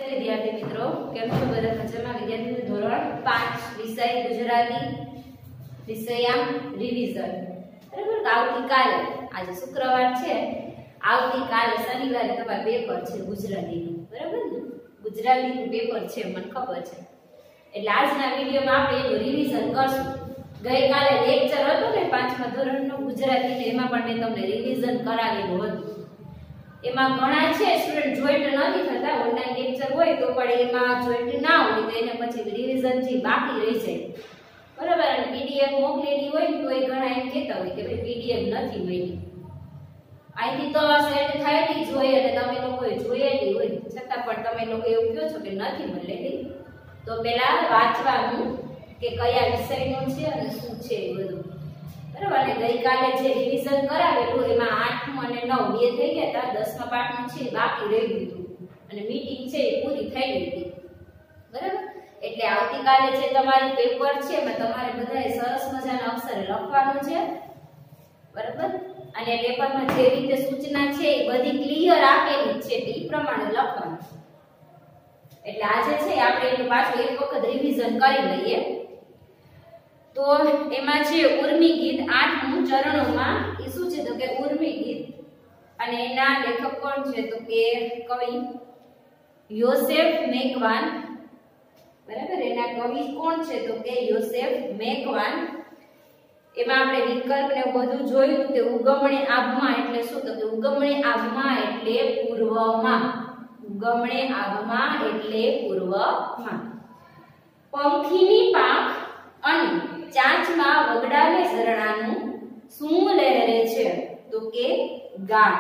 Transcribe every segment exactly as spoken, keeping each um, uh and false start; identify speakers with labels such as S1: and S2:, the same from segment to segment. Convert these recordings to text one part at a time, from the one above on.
S1: નમસ્તે વિદ્યાર્થી મિત્રો, કેમ છો બધા? મજામાં? વિદ્યાર્થી ધોરણ પાંચ વિષય ગુજરાતી વિષયાંક રિવિઝન. બરાબર. આવતીકાલે આજે શુક્રવાર છે, આવતીકાલે શનિવારે તમારું પેપર છે ગુજરાતીનું. બરાબર ને? ગુજરાતીનું પેપર છે, મને ખબર છે. એટલે આજના વિડીયોમાં આપણે એનું રિવિઝન કરશું. ગઈકાલે લેક્ચર હતો ને પાંચમા ધોરણનું ગુજરાતીનું, એમાં પણ મેં તમને રિવિઝન કરાવેલું હતું. એમાં ઘણા છે સ્ટુડન્ટ જોઈન્ટ નથી થતા, ઓનલાઈન લેક્ચર હોય તો પણ એમાં જોઈન્ટ ના હોય તો એને પછી રિવિઝન જે બાકી રહી જાય. બરાબર. અને પીડીએફ મોકલેલી હોય તો એ ઘણા એમ કહેતા હોય કે ભાઈ પીડીએફ નથી મળી. અહીંથી તો સેટ થયેલી જ હોય અને તમે લોકોએ જોયેલી હોય, છતાં પણ તમે લોકો એવું કહો છો કે નથી મળેલી. તો પહેલા વાંચવાનું કે કયા વિષયનું છે અને શું છે એ બધું. બરાબર. અને ગઈકાલે જે રિવિઝન કરાવેલું એમાં આઠમું અને નવ બે થઈ ગયા હતા, દસમા પાઠનું છે બાકી રહી ગયું હતું અને મીટિંગ છે એ પૂરી થઈ ગઈ હતી. બરાબર. એટલે આવતીકાલે જે તમારું પેપર છે એમાં તમારે બધાએ સરસ મજાના અક્ષરે લખવાનું છે. બરાબર. અને પેપરમાં જે રીતે સૂચના છે એ બધી ક્લિયર આપેલી છે એ પ્રમાણે લખવાનું. એટલે આજે છે આપણે એનું પાછું એક વખત રિવિઝન કરી લઈએ. તો એમાં છે ઉર્મી ગીત આઠમું ચરણોમાં. એ શું છે તો કે ઉર્મી ગીત, અને એના લેખક કોણ છે તો કે કવિ યોસેફ મેકવાન. બરાબર. એના કવિ કોણ છે તો કે યોસેફ મેકવાન. એમાં આપણે વિકલ્પ ને બધું જોયું કે ઉગમણે આભમાં એટલે શું તો કે ઉગમણે આભમાં એટલે પૂર્વમાં. ઉગમણે આભમાં એટલે પૂર્વમાં. પંખીની પાંખ અને ચાંચમાં વગડાવે ઝરણાનું શું લહેરે છે તો કે ગાન.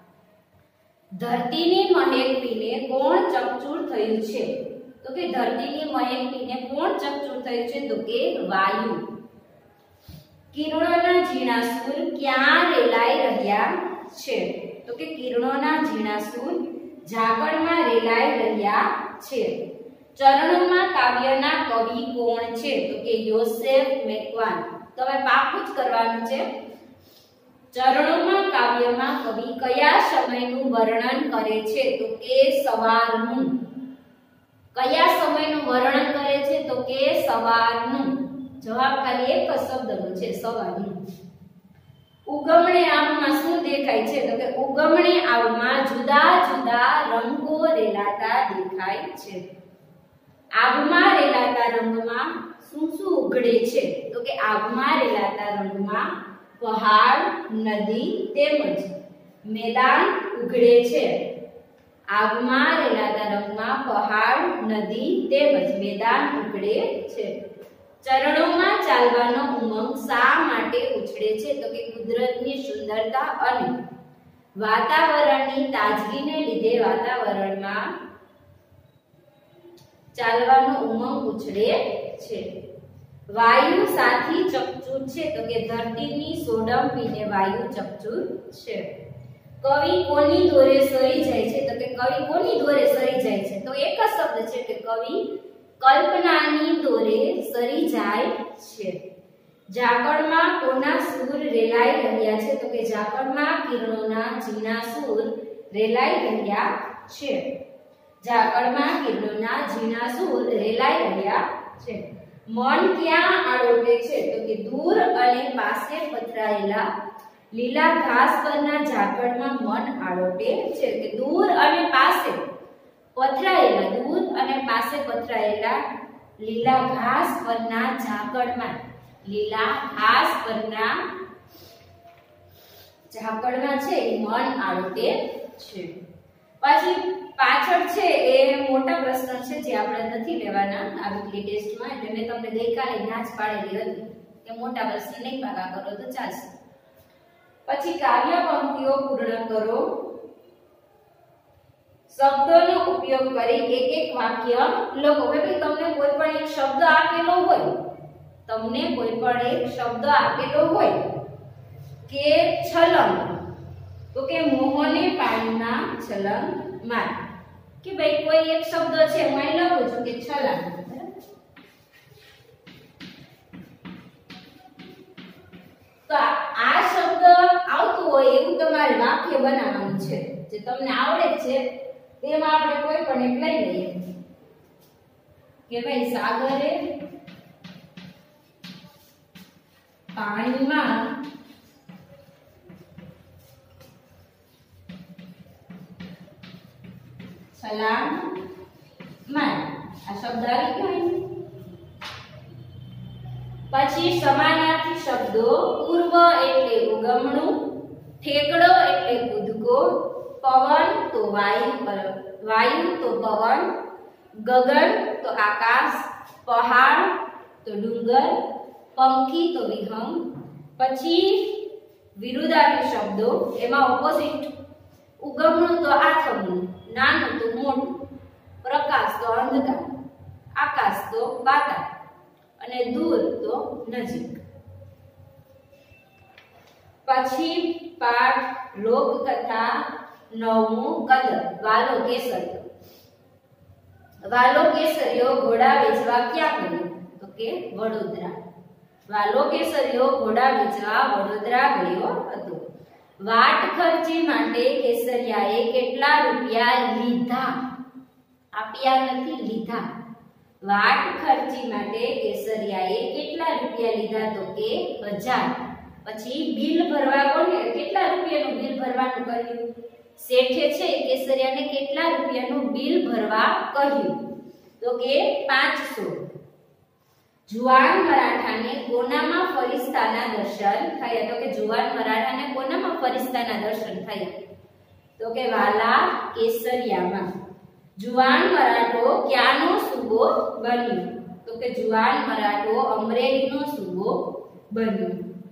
S1: ધરતીની મહેક પીને કોણ ચકચૂર થયું છે તો કે ધરતીની મહેક પીને કોણ ચકચૂર થયું છે તો કે વાયુ. કિરણોના ઝીણા સૂર ક્યાં રેલાઈ રહ્યા છે તો કે કિરણોના ઝીણા સૂર ઝાકળમાં રેલાઈ રહ્યા છે. ચરણોમાં કાવ્યના કવિ કોણ છે તો કે યોસેફ મેકવાન. તો હવે પાકું જ કરવાનું છે. ચરણોમાં કાવ્યમાં કવિ કયા સમયનું વર્ણન કરે છે તો કે સવારનું. કયા સમયનું વર્ણન કરે છે તો કે સવારનું. જવાબ ખાલી એક જ શબ્દનો છે, સવારનું. ઉગમણે આવમાં શું દેખાય છે તો કે ઉગમણે આવમાં જુદા જુદા રંગો રેલાતા દેખાય છે. આભમાં રેલાતા રંગમાં શું શું ઉઘડે છે તો કે આભમાં રેલાતા રંગમાં પહાડ, નદી તેમજ મેદાન ઉઘડે છે. આભમાં રેલાતા રંગમાં પહાડ, નદી તેમજ મેદાન ઉઘડે છે. ચરણોમાં ચાલવાનો ઉમંગ શા માટે ઉછળે છે તો કે કુદરતની સુંદરતા અને વાતાવરણની તાજગીને લીધે વાતાવરણમાં ચાલવાનો ઉમંગ ઉછળે છે. વાયુ સાથી ચકચૂર છે તો કે ધરતીની સોડમ પીને વાયુ ચકચૂર છે. કવિ કોની દોરે સરી જાય છે તો કે કવિ કોની દોરે સરી જાય છે તો એક જ શબ્દ છે કે કવિ કલ્પનાની દોરે સરી જાય છે. ઝાકળમાં કોના સૂર રેલાઈ રહ્યા છે તો કે ઝાકળમાં કિરણોના ઝીણા સૂર રેલાઈ રહ્યા છે. ઝાકળમાં કિરણોના ઝીણા સૂર રેલાઈ રહ્યા છે. મન ક્યાં આળોટે છે તો કે દૂર અને પાસે પથરાયેલા લીલા ઘાસ પરના ઝાકળમાં મન આળોટે છે. કે દૂર અને પાસે પથરાયેલા દૂર અને પાસે પથરાયેલા લીલા ઘાસ પરના ઝાકળમાં લીલા ઘાસ પરના ઝાકળમાં છે એ મન આળોટે છે. પછી પાછળ છે એ મોટા પ્રશ્ન છે જે આપણે નથી લેવાના આ વીકલી ટેસ્ટમાં, એટલે મેં તમને ગઈકાલે ના જ પાડેલી હતી કે મોટા પ્રશ્ન નહીં પાકા કરો તો ચાલશે. પછી કાવ્ય પંક્તિઓ પૂર્ણ કરો. શબ્દોનો ઉપયોગ કરી એક એક વાક્ય લખો. હવે તમને કોઈ પણ એક શબ્દ આપેલો હોય, તમને કોઈ પણ એક શબ્દ આપેલો હોય કે છલંગ તો કે મોહને પાણીમાં છલંગ માર. કે ભાઈ કોઈ એક શબ્દ છે હું અહીં લખું છું કે છલાંગ. તો આ શબ્દ આવતું હોય એવું તમારે વાક્ય બનાવવાનું છે જે તમને આવડે છે તેમાં આપણે કોઈ પણ એક લઈ લઈએ કે ભાઈ સાગરે પાણીમાં છલાંગ મારી, આ શબ્દ આવી ગયો. પછી સમાનાર્થી શબ્દો પૂર્વ એટલે ઉગમણું, ઠેકડો એટલે કૂદકો, પવન તો વાયુ પર વાયુ તો પવન, ગગન તો આકાશ, પહાડ તો ડુંગર, પંખી તો વિહંગ. પછી વિરુદ્ધાર્થી શબ્દો, એમાં ઓપોઝિટ, ઉગમણું તો આથમણું, નાનું તો મોટું, પ્રકાશ તો અંધકાર, આકાશ તો પાતાળ અને દૂર તો નજીક. પછી પાઠ લોકકથા નવમું કલર, વાલો કેસરિયો. વાલો કેસરિયો ઘોડા વેચવા ક્યાં ગયો? તો કે વડોદરા. વાલો કેસરિયો ઘોડા વેચવા વડોદરા ગયો હતો. વાટ ખર્ચી માટે કેસરિયાએ કેટલા રૂપિયા લીધા? આપ્યા નથી, લીધા. વાટ ખર્ચી માટે કેસરિયાએ કેટલા રૂપિયા લીધા? તો કે હજાર. પછી બિલ ભરવા કોને કેટલા રૂપિયાનું બિલ ભરવાનું કહ્યું? શેઠે છે કેસરિયાને કેટલા રૂપિયાનું બિલ ભરવા કહ્યું? તો કે પાંચસો. જુવાન મરાઠાને કોનામાં ફરિશ્તાના દર્શન થયા? તો કે જુવાન મરાઠાને કોનામાં ફરિશ્તાના દર્શન થયા? તો કે વાલા કેસરિયામાં. જુવાન મરાઠો ક્યાંનો સૂબો બન્યો? તો કે જુવાન મરાઠો અમરેલીનો સૂબો બન્યો.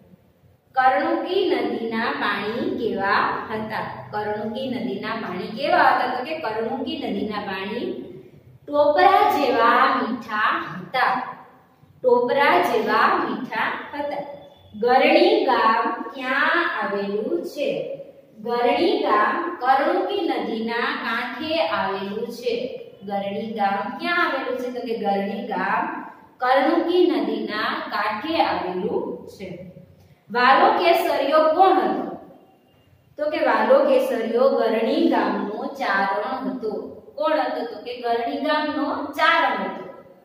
S1: કર્ણુકી નદીના પાણી કેવા હતા? કર્ણુકી નદીના પાણી કેવા હતા? તો કે કર્ણુકી નદીના પાણી ટોપરા જેવા મીઠા હતા. ટોપરા જેવા મીઠા હતા. ગરણી ગામ ક્યાં આવેલું છે? ગરણી ગામ કર્ણુકી નદીના કાંઠે આવેલું છે. ગરણી ગામ ક્યાં આવેલું છે? તો કે ગરણી ગામ કર્ણુકી નદીના કાંઠે આવેલું છે. વાલો કેસરિયો કોણ હતો? તો કે વાલો કેસરિયો ગરણી ગામનો ચારણ હતો. કોણ હતો? તો કે ગરણી ગામનો ચારણ હતો.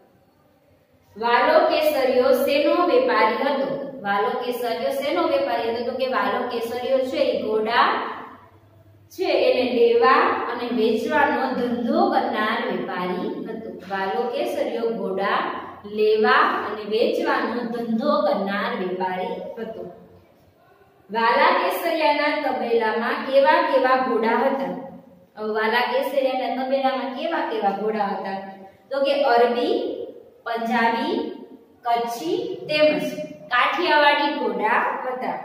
S1: વાલો કેસરિયો શેનો વેપારી હતો? વાલો કેસરિયો શેનો વેપારી હતો? તો કે વાલો કેસરિયો છે એ ઘોડા છે એને લેવા અને વેચવાનો ધંધો કરનાર વેપારી હતો. વાલો કેસરિયો ઘોડા લેવા અને વેચવાનો ધંધો કરનાર વેપારી હતો. વાલા કેસરિયાના તબેલામાં કેવા કેવા ઘોડા હતા? વાલા કેસરિયાના તબેલામાં કેવા કેવા ઘોડા હતા? તો કે અરબી, પંજાબી, કચ્છી તેમજ કાઠિયાવાડી ઘોડા હતા.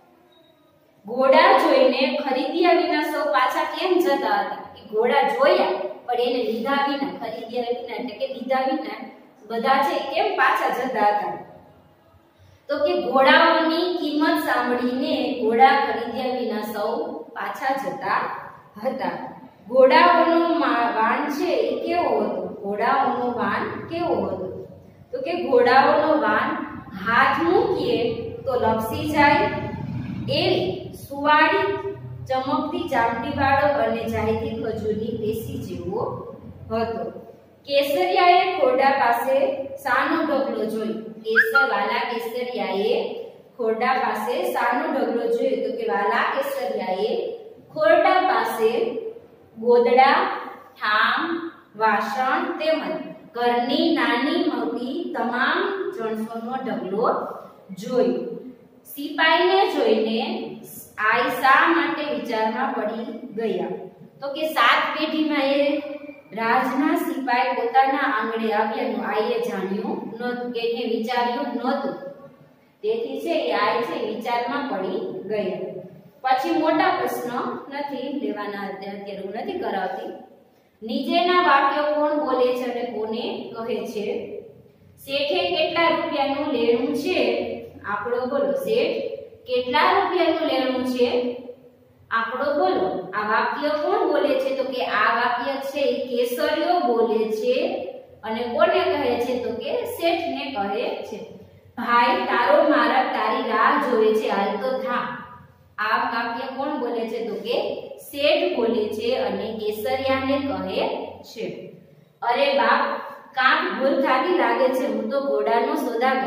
S1: ઘોડા જોઈને ખરીદ્યા વિના સૌ પાછા કેમ જતા હતા? કે ઘોડા જોયા પણ એને લીધા વિના, ખરીદ્યા વિના એટલે કે લીધા વિના બધા છે કેમ પાછા જતા હતા? તો કે ઘોડાઓની કિંમત સાંભળીને ઘોડા ખરીદ્યા વિના સૌ પાછા જતા હતા. ઘોડાઓનો વાન છે એ કેવો હતો? ઘોડાઓનો વાન કેવો હતો? તો કે ઘોડાઓનો વાન હાથ મૂકીએ તો લપસી જાય એવી સુવાળી ચમકતી ચામડી વાળો અને જાયતી ખજૂરની પેશી જેવો હતો. કેસરિયાએ ખોરડા પાસે સાનો ઢગલો જોયો? કેસર વાલા કેસરિયાએ ખોરડા પાસે સાનો ઢગલો જોયો? તો કે વાલા કેસરિયાએ ખોરડા પાસે ગોદડા, ઠામ, વાસણ તેમજ ઘરની નાની મોટી તમામ જણસોનો ઢગલો જોયો. સિપાહીને જોઈને આઈ શા માટે વિચારમાં પડી ગયા? તો કે સાત પેઢીમાં એ રાજના સિપાઈ પોતાના આંગણે આવ્યાનું આઈએ જાણ્યું નહોતું, કે એને વિચાર્યું નહોતું. તેથી છે એ આઈ છે વિચારમાં પડી ગયા. પછી મોટા પ્રશ્ન નથી લેવાના, અત્યારે હું નથી કરાવતી. નીચેના વાક્યો કોણ બોલે છે અને કોને કહે છે? શેઠે કેટલા રૂપિયાનું લેણું છે? આંકડો બોલો. શેઠ કેટલા રૂપિયાનું લેણું છે? આંકડો બોલો. આ વાક્ય કોણ બોલે છે? તો કે આ વાક્ય છે કેસરિયો બોલે છે અને કોને કહે છે? તો કે શેઠને કહે છે. ભાઈ તારો મારા તારી રાહ જોવે છે, હાલ તો થા. આ વાક્ય કોણ બોલે છે તો કે શેઠ બોલે છે અને કેસરિયાને કહે છે, અરે બાપ કાંક ભૂલ થાતી લાગે છે, હું તો ઘોડાનો સોદાગર.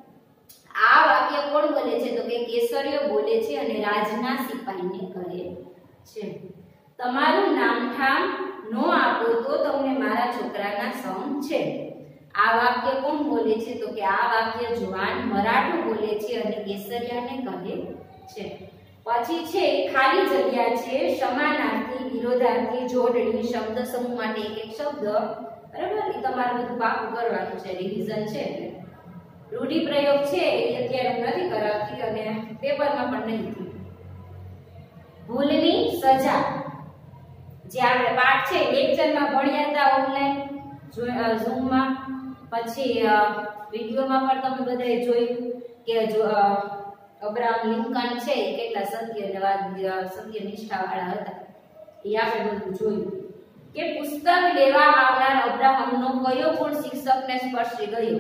S1: આ વાક્ય કોણ બોલે છે તો કે કેસરિયો બોલે છે અને રાજના સિપાહીને કહે છે, તમારું નામઠામ નો આપો તો તમને મારા છોકરાના સમ છે. આ વાક્ય કોણ બોલે છે તો કે આ વાક્ય જુવાન મરાઠો બોલે છે અને કેસરિયાને કહે છે. પછી છે ખાલી જગ્યા છે, સમાનાર્થી, વિરોધાર્થી, જોડણી, શબ્દ સમૂહ માટે એક એક શબ્દ. બરાબર, એ તમારે બધું પાકું કરવાનું છે, રિવિઝન છે. રૂઢિપ્રયોગ છે એ અત્યારે હું નથી કરાવતી અને પેપરમાં પણ નહીં. ભૂલની સજા જે આપણે પાઠ છે લેક્ચરમાં ભણ્યા હતા ઓનલાઈન ઝૂમમાં, પછી વિડિયોમાં પણ તમે બધાએ જોયું કે જો અબ્રાહમ લિંકન છે એ કેટલા સત્યવાદ સત્ય નિષ્ઠાવાળા હતા, એ આપણે બધું જોયું. કે પુસ્તક લેવા આવનાર અબ્રાહમનો કયો ગુણ શિક્ષકને સ્પર્શી ગયો?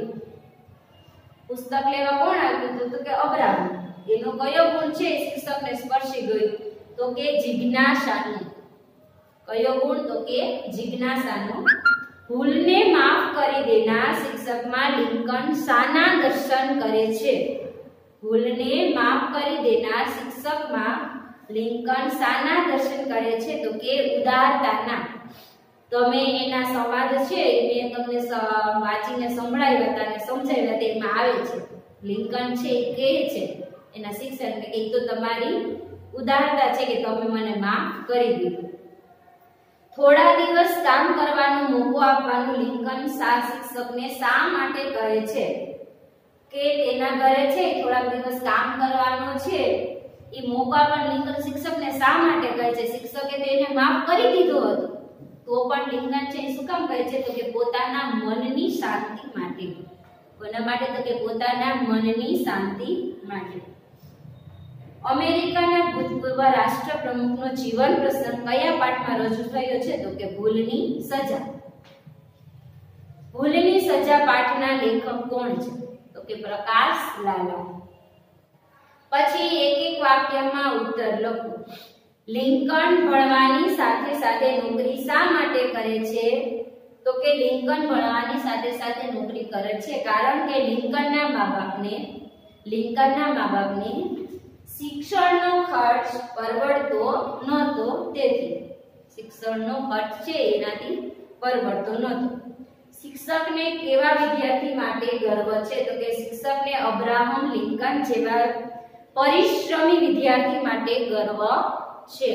S1: પુસ્તક લેવા કોણ આવ્યું હતું તો કે અબ્રાહમ. એનો કયો ગુણ છે શિક્ષકને સ્પર્શી ગયો તો કે જિજ્ઞાસાનો. કયો ગુણ તો કે જિજ્ઞાસાનો. ભૂલને માફ કરી દેનાર શિક્ષકમાં લિંકન શાના દર્શન કરે છે? ભૂલને માફ કરી દેનાર શિક્ષકમાં લિંકન શાના દર્શન કરે છે તો કે ઉદારતાના. તમે એના સંવાદ છે મેં તમને વાંચીને સંભળાવ્યા હતા અને સમજાવ્યા હતા, એમાં આવે છે લિંકન છે એ કહે છે એના શિક્ષકને કે તો તમારી ઉદારતા છે કે તમે મને માફ કરી દીધું. થોડા દિવસ કામ કરવાનો મોકો આપવાનું લિંકન શા શિક્ષકને શા માટે કહે છે? કે તેના ઘરે છે થોડા દિવસ કામ કરવાનો છે એ મોકા પણ લિંકન શિક્ષકને શા માટે કહે છે? શિક્ષકે તો એને માફ કરી દીધો હતો તો પણ લિંકન છે શું કામ કહે છે તો કે પોતાના મનની શાંતિ માટે. કોના માટે તો કે પોતાના મનની શાંતિ માટે. અમેરિકાના ભૂતપૂર્વ રાષ્ટ્રપ્રમુખનો જીવન પ્રસંગ કયા પાઠમાં રજૂ થયો છે તો કે ભૂલની સજા. ભૂલની સજા પાઠના લેખક કોણ છે તો કે પ્રકાશ લાલા. પછી એક એક વાક્યમાં ઉત્તર લખો. લિંકન ભણવાની સાથે સાથે નોકરી શા માટે કરે છે તો કે લિંકન ભણવાની સાથે સાથે નોકરી કરે છે કારણ કે લિંકનના મા-બાપને લિંકનના મા-બાપને શિક્ષણનો ખર્ચ પરવડતો નહોતો, તેથી શિક્ષણનો ખર્ચ છે એનાથી પરવડતો નહોતો. શિક્ષકને કેવા વિદ્યાર્થી માટે ગર્વ છે તો કે શિક્ષકને અબ્રાહમ લિંકન જેવા પરિશ્રમી વિદ્યાર્થી માટે ગર્વ છે.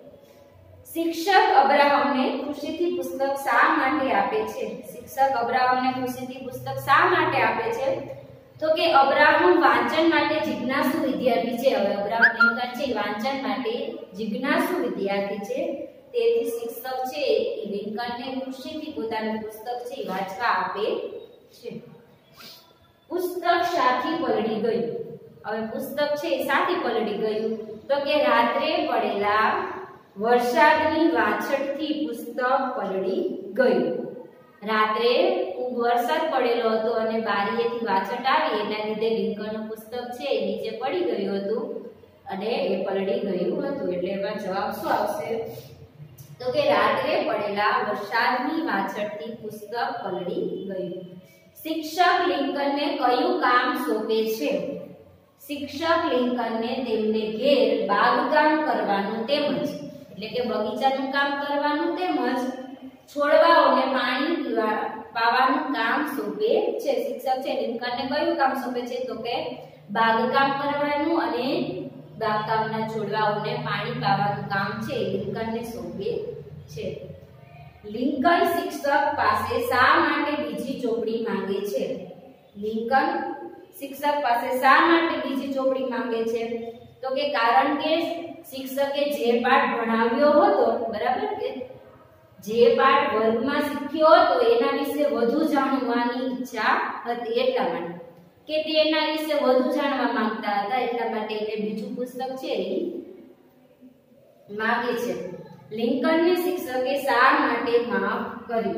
S1: શિક્ષક અબ્રાહમને ખુશીથી પુસ્તક શા માટે આપે છે? શિક્ષક અબ્રાહમને ખુશીથી પુસ્તક શા માટે આપે છે તો કે અબ્રાહમ વાંચન માટે જિજ્ઞાસુ વિદ્યાર્થી છે. હવે અબ્રાહમ લિંકન છે વાંચન માટે જિજ્ઞાસુ વિદ્યાર્થી છે, તેથી શિક્ષક છે એ લિંકનને ખુશીથી પોતાનું પુસ્તક છે વાંચવા આપે છે. પુસ્તક શાથી પલળી ગયું? હવે પુસ્તક છે એ શાથી પલળી ગયું તો કે રાત્રે પડેલા વરસાદની વાછટથી પુસ્તક પલળી ગયું. રાત્રે ખૂબ વરસાદ પડેલો હતો અને બારીએથી વાછટ આવી એના લીધે લિંકનનું પુસ્તક છે એ નીચે પડી ગયું હતું અને એ પલળી ગયું હતું. એટલે એમાં જવાબ શું આવશે તો કે રાત્રે પડેલા વરસાદની વાછટથી પુસ્તક પલળી ગયું. શિક્ષક લિંકનને કયું કામ સોંપે છે? શિક્ષક લિંકનને તેમને ઘેર બાગકામ કરવાનું તેમજ એટલે કે બગીચાનું કામ કરવાનું તેમજ છોડવાઓને પાણી પીવા પાવાનું કામ સોંપે છે. શિક્ષક છે લિંકનને કયું કામ સોંપે છે તો કે બાગકામ કરવાનું અને બાગકામના છોડવાઓને પાણી પાવાનું કામ છે લિંકનને સોંપે છે. લિંકન શિક્ષક પાસે શા માટે બીજી ચોપડી માંગે છે? લિંકન શિક્ષક પાસે શા માટે બીજી ચોપડી માંગે છે તો કે કારણ કે શિક્ષકે જે પાઠ ભણાવ્યો હતો, બરાબર, કે જે પાઠ વર્ગમાં શીખ્યો હતો એના વિશે વધુ જાણવાની ઈચ્છા હતી, એટલા માટે કે તે એના વિશે વધુ જાણવા માંગતા હતા, એટલા માટે એને બીજું પુસ્તક છે એ માંગે છે. લિંકનને શિક્ષકે શા માટે માફ કર્યું?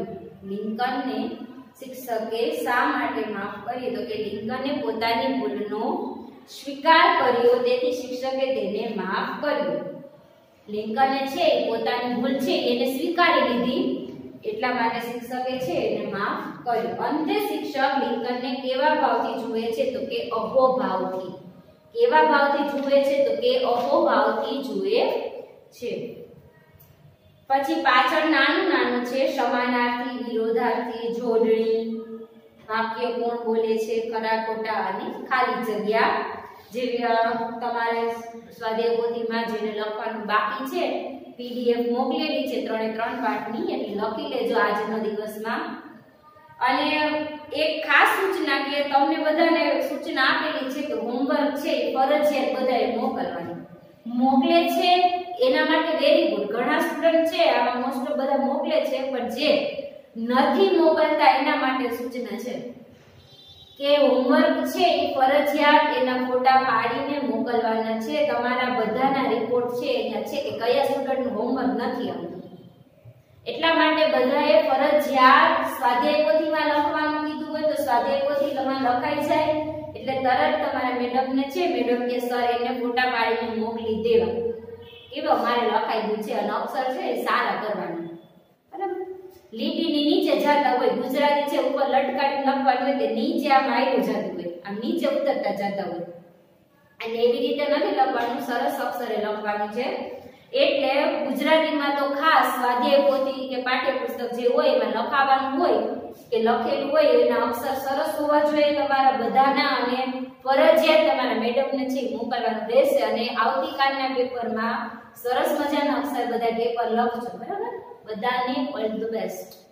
S1: લિંકનને શિક્ષકે શા માટે માફ કર્યું તો કે લિંકને પોતાની ભૂલનો સ્વીકાર કર્યો, તેથી શિક્ષકે તેને માફ કર્યો. લિંકને છે એ પોતાની ભૂલ છે એને સ્વીકારી લીધી, એટલા માટે શિક્ષકે છે એને માફ કર્યો. અંતે શિક્ષક લિંકનને કેવા ભાવથી જુએ છે તો કે અહોભાવથી. કેવા ભાવથી જુએ છે તો કે અહોભાવથી જુએ છે. પછી પાછળ નાનું નાનું છે સમાનાર્થી, વિરોધાર્થી, જોડણી, વાક્ય કોણ બોલે છે, ખરા ખોટા અને ખાલી જગ્યા જેવી તમારે સ્વાધ્યાય પોથીમાં જેને લખવાનું બાકી છે પીડીએફ મોકલેલી છે ત્રણે ત્રણ પાઠની, એટલે લખી લેજો આજના દિવસમાં. અને એક ખાસ સૂચના કે તમને બધાને સૂચના આપેલી છે કે હોમવર્ક છે ફરજિયાત બધાએ મોકલવાનું. મોકલે છે એના માટે વેરી ગુડ. ઘણા સ્ટુડન્ટ છે આમાં મોસ્ટ ઓફ બધા મોકલે છે, પણ જે નથી મોકલતા એના માટે સૂચના છે કે હોમવર્ક છે એ ફરજિયાત એના ફોટા પાડીને મોકલવાના છે. તમારા બધાના રિપોર્ટ છે અહીંયા છે કે કયા સ્ટુડન્ટનું હોમવર્ક નથી આવતું, એટલા માટે બધાએ ફરજિયાત સ્વાધ્યાય પોથીમાં લખવાનું કીધું હોય તો સ્વાધ્યાય પોથીમાં લખાઈ જાય એટલે તરત તમારા મેડમને છે મેડમ કે સર એને ફોટા પાડીને મોકલી દેવા એવો મારે લખાઈ ગયું છે. અને અક્ષર છે એ સારા કરવાના, બરાબર. લીટીની નીચે જતા હોય, ગુજરાતી છે ઉપર લટકાડીને લખવાનું હોય તે નીચે આમ આવ્યું જતું હોય, આમ નીચે ઉતરતા જતા હોય, અને એવી રીતે નથી લખવાનું, સરસ અક્ષરે લખવાનું છે. એટલે ગુજરાતીમાં તો ખાસ સ્વાધ્યાય પોથી કે પાઠ્યપુસ્તક જે હોય એમાં લખાવાનું હોય કે લખેલું હોય એના અક્ષર સરસ હોવા જોઈએ તમારા બધાના, અને ફરજિયાત તમારા મેડમને છે મોકલવાનું રહેશે. અને આવતીકાલના પેપરમાં સરસ મજાના અક્ષર બધા પેપર લખજો, બરાબર. બધાને ઓલ ધ બેસ્ટ.